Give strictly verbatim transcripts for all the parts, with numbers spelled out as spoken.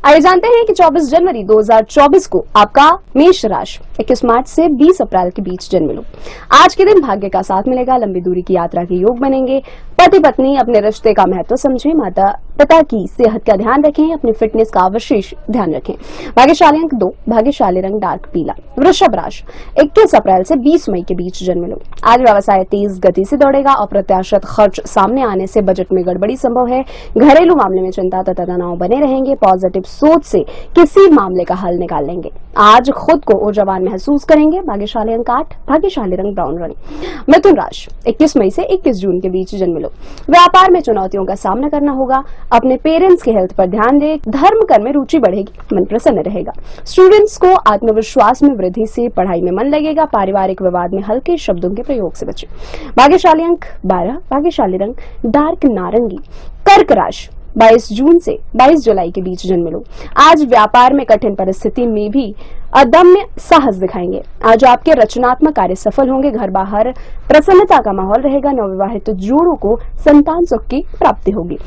आइए जानते हैं कि चौबीस जनवरी दो हज़ार चौबीस को आपका मेष राशि इक्कीस मार्च से बीस अप्रैल के बीच जन्मे लोग। आज के दिन भाग्य का साथ मिलेगा, लंबी दूरी की यात्रा के योग बनेंगे। पति पत्नी अपने रिश्ते का महत्व समझें, माता पिता की सेहत का ध्यान रखें, अपनी फिटनेस का विशेष ध्यान रखें। भाग्यशाली अंक दो, भाग्यशाली रंग डार्क पीला। वृषभ राशि इक्कीस अप्रैल से बीस मई के बीच जन्मे लोग। आज व्यवसाय तेज गति से दौड़ेगा, अप्रत्याशित खर्च सामने आने से बजट में गड़बड़ी संभव है। घरेलू मामले में चिंता तथा तनाव बने रहेंगे। पॉजिटिव सोच से किसी मामले का हल निकाल लेंगे। आज खुद को ऊर्जावान महसूस करेंगे। भाग्यशाली अंक आठ, भाग्यशाली रंग ब्राउन रंग। मिथुन राशि इक्कीस मई से इक्कीस जून के बीच जन्मे लोग। व्यापार में चुनौतियों का सामना करना होगा। अपने पेरेंट्स के हेल्थ पर ध्यान दें। धर्म कर्म में रुचि बढ़ेगी, मन प्रसन्न रहेगा। स्टूडेंट्स को आत्मविश्वास में वृद्धि से पढ़ाई में मन लगेगा। पारिवारिक विवाद में हल्के शब्दों के प्रयोग से बचें। भाग्यशाली अंक बारह, भाग्यशाली रंग डार्क नारंगी। कर्क राशि बाईस जून से बाईस जुलाई के बीच जन्मे लोग। आज व्यापार में कठिन परिस्थिति में भी अदम्य साहस दिखाएंगे। आज आपके रचनात्मक कार्य सफल होंगे। घर बाहर प्रसन्नता का माहौल रहेगा। नवविवाहित जोड़ों को संतान सुख की प्राप्ति होगी।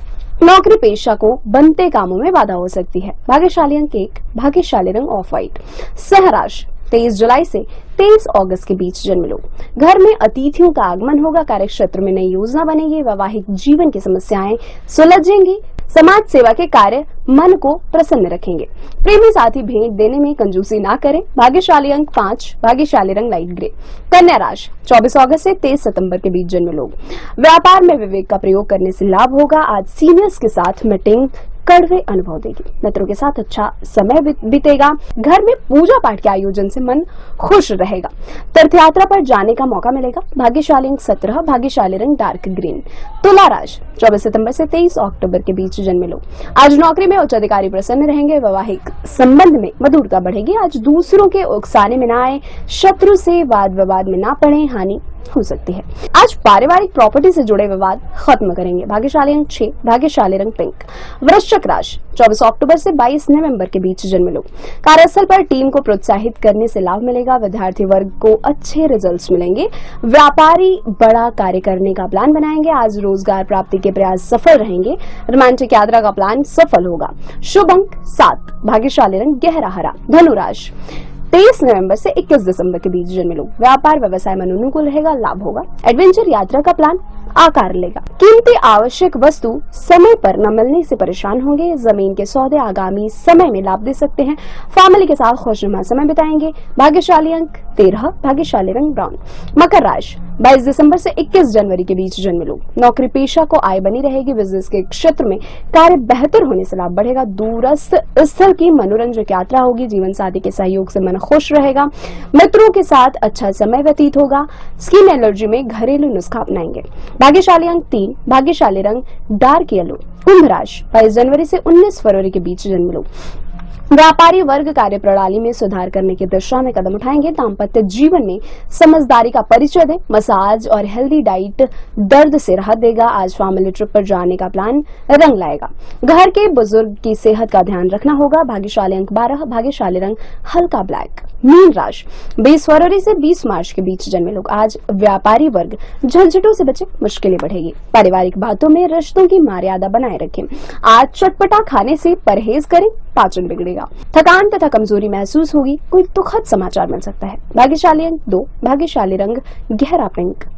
नौकरी पेशा को बनते कामों में बाधा हो सकती है। भाग्यशाली अंक एक, भाग्यशाली रंग ऑफ व्हाइट। सिंह राशि तेईस जुलाई से तेईस अगस्त के बीच जन्मे लोग। घर में अतिथियों का आगमन होगा। कार्य क्षेत्र में नई योजना बनेगी। वैवाहिक जीवन की समस्याएं सुलझेंगी। समाज सेवा के कार्य मन को प्रसन्न रखेंगे। प्रेमी साथी भेंट देने में कंजूसी ना करें। भाग्यशाली अंक पांच, भाग्यशाली रंग लाइट ग्रे। कन्या राशि चौबीस अगस्त से तेईस सितंबर के बीच जन्मे लोग। व्यापार में विवेक का प्रयोग करने से लाभ होगा। आज सीनियर्स के साथ मीटिंग कड़वे अनुभव देगी। मित्रों के साथ अच्छा समय बीतेगा। घर में पूजा पाठ के आयोजन से मन खुश रहेगा। तीर्थ यात्रा पर जाने का मौका मिलेगा। भाग्यशाली अंक सत्रह, भाग्यशाली रंग डार्क ग्रीन। तुला राशि चौबीस सितंबर से तेईस अक्टूबर के बीच जन्मे लोग। आज नौकरी में उच्च अधिकारी प्रसन्न रहेंगे। वैवाहिक संबंध में मधुरता बढ़ेगी। आज दूसरों के उकसाने में न आए। शत्रु से वाद विवाद में ना पड़े, हानि हो सकती है। आज पारिवारिक प्रॉपर्टी से जुड़े विवाद खत्म करेंगे। भाग्यशाली अंक छह, भाग्यशाली रंग पिंक। वृश्चिक राशि चौबीस अक्टूबर से बाईस नवंबर के बीच जन्मे लोग। कार्यस्थल पर टीम को प्रोत्साहित करने से लाभ मिलेगा। विद्यार्थी वर्ग को अच्छे रिजल्ट्स मिलेंगे। व्यापारी बड़ा कार्य करने का प्लान बनाएंगे। आज रोजगार प्राप्ति के प्रयास सफल रहेंगे। रोमांटिक यात्रा का प्लान सफल होगा। शुभ अंक सात, भाग्यशाली रंग गहरा हरा। धनु राशि तेईस नवंबर से इक्कीस दिसंबर के बीच जन्मे लोग। व्यापार व्यवसाय में अनुकूल रहेगा, लाभ होगा। एडवेंचर यात्रा का प्लान आकार लेगा। कीमती आवश्यक वस्तु समय पर न मिलने से परेशान होंगे। जमीन के सौदे आगामी समय में लाभ दे सकते हैं। फैमिली के साथ खुशनुमा समय बिताएंगे। भाग्यशाली अंक तेरह, भाग्यशाली रंग ब्राउन। मकर राशि बाईस दिसंबर से इक्कीस जनवरी के बीच जन्मे लोग। नौकरी पेशा को आय बनी रहेगी। बिजनेस के क्षेत्र में कार्य बेहतर होने से लाभ बढ़ेगा। दूरस्थ स्थल की मनोरंजक यात्रा होगी। जीवन साथी के सहयोग से मन खुश रहेगा। मित्रों के साथ अच्छा समय व्यतीत होगा। स्किन एलर्जी में घरेलू नुस्खा अपनाएंगे। भाग्यशाली अंक तीन, भाग्यशाली रंग डार्क येलो। कुंभ राशि बाईस जनवरी से उन्नीस फरवरी के बीच जन्मे लोग। व्यापारी वर्ग कार्य प्रणाली में सुधार करने की दिशा में कदम उठाएंगे। दाम्पत्य जीवन में समझदारी का परिचय दें। मसाज और हेल्दी डाइट दर्द से राहत देगा। आज फैमिली ट्रिप पर जाने का प्लान रंग लाएगा। घर के बुजुर्ग की सेहत का ध्यान रखना होगा। भाग्यशाली अंक बारह, भाग्यशाली रंग हल्का ब्लैक। मीन राशि बीस फरवरी से बीस मार्च के बीच जन्मे लोग। आज व्यापारी वर्ग झंझटों से बचे, मुश्किलें बढ़ेगी। पारिवारिक बातों में रिश्तों की मर्यादा बनाए रखें। आज चटपटा खाने से परहेज करें, पाचन बिगड़ेगा। थकान तथा कमजोरी महसूस होगी। कोई दुखद समाचार मिल सकता है। भाग्यशाली अंक दो, भाग्यशाली रंग गहरा पिंक।